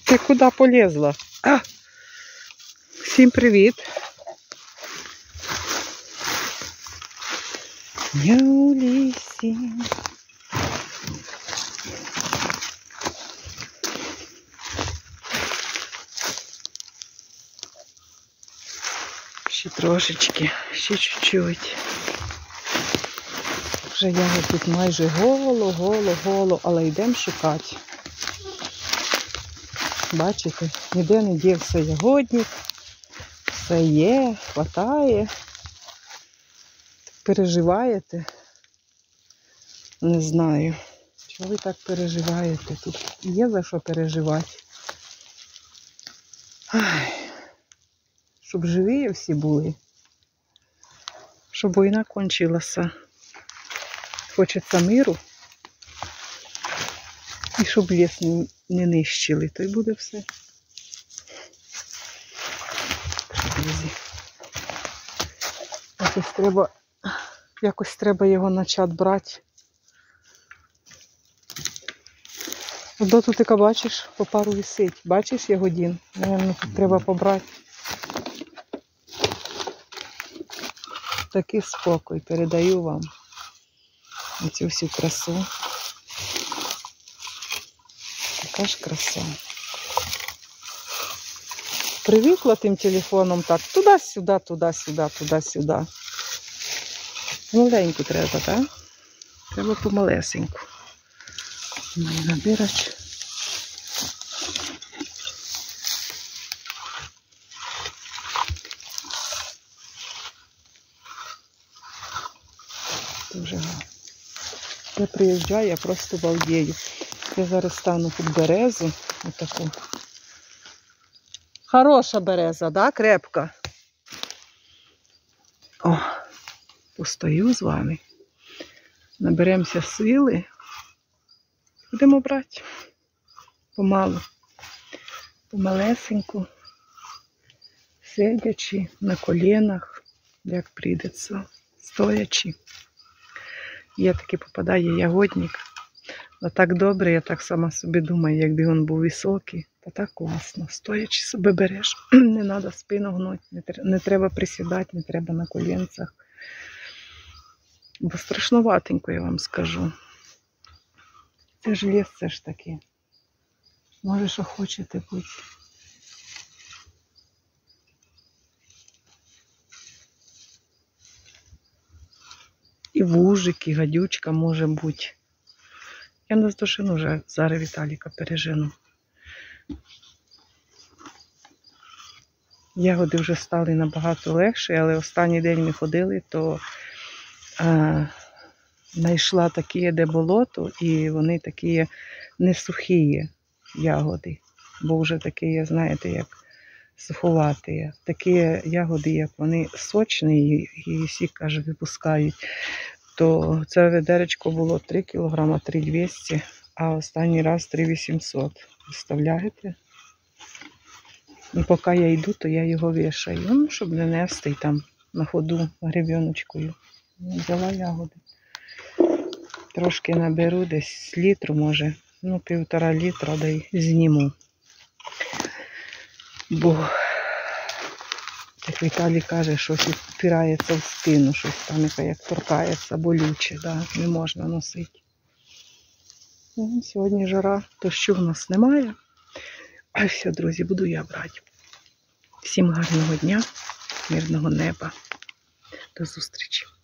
Ти куди полізла? А! Всім привіт! Я у лісі. Ще трошечки, ще чуть-чуть. Вже ягод тут майже голо, але йдемо шукати. Бачите, ніде не дівся ягодник. Все є, хватає. Переживаєте? Не знаю. Чого ви так переживаєте? Тут є за що переживати. Ай. Щоб живі всі були. Щоб війна кончилася. Хочеться миру. І щоб ліс не нищили, то й буде все. Друзі. Якось треба його почати брати. До тут, яка бачиш, по пару висить. Бачиш ягодін? Наверно, тут треба побрати. Такий спокій. Передаю вам оцю всю красу. Така ж краса. Привикла тим телефоном так. Туди-сюди, туди-сюди, туди-сюди. Маленьку треба, так? Треба помалесеньку. Набирач. Дуже гарно. Я приїжджаю, я просто балдею. Я зараз стану під березу. Отаку. Хороша береза, да? Крепка. О, постою з вами. Наберемося сили. Будемо брати. Помалу. Помалесеньку. Сидячи на колінах, як прийдеться. Стоячи. Є таки попадає ягодник. А так добре, я так сама собі думаю, якби він був високий. Та так класно. Стоячи себе береш. Не треба спину гнути, не треба присідати, не треба на колінцях. Бо страшноватенько, я вам скажу. Це ж ліс, це ж таки. Може, що хочете бути. І вужик, і гадючка може бути. Я наздожену вже, зараз Віталіка пережену. Ягоди вже стали набагато легші, але останній день ми ходили, то знайшла такі, де болото, і вони такі не сухі ягоди. Бо вже такі, знаєте, як суховаті. Такі ягоди, як вони сочні, і всі, каже, випускають. То це ведеречко було 3 кг, 3200, а останній раз 3800. Представляєте? І поки я йду, то я його вішаю, щоб не нести там на ходу гребіночкою. Взяла ягоди. Трошки наберу, десь літру, може, 1,5 літра, да й зніму. Бо, як Віталій каже, щось впирається в спину, щось там, як торкається, болюче, да, не можна носити. Сьогодні жара, дощу в нас немає. А все, друзі, буду я брати. Всім гарного дня, мирного неба. До зустрічі.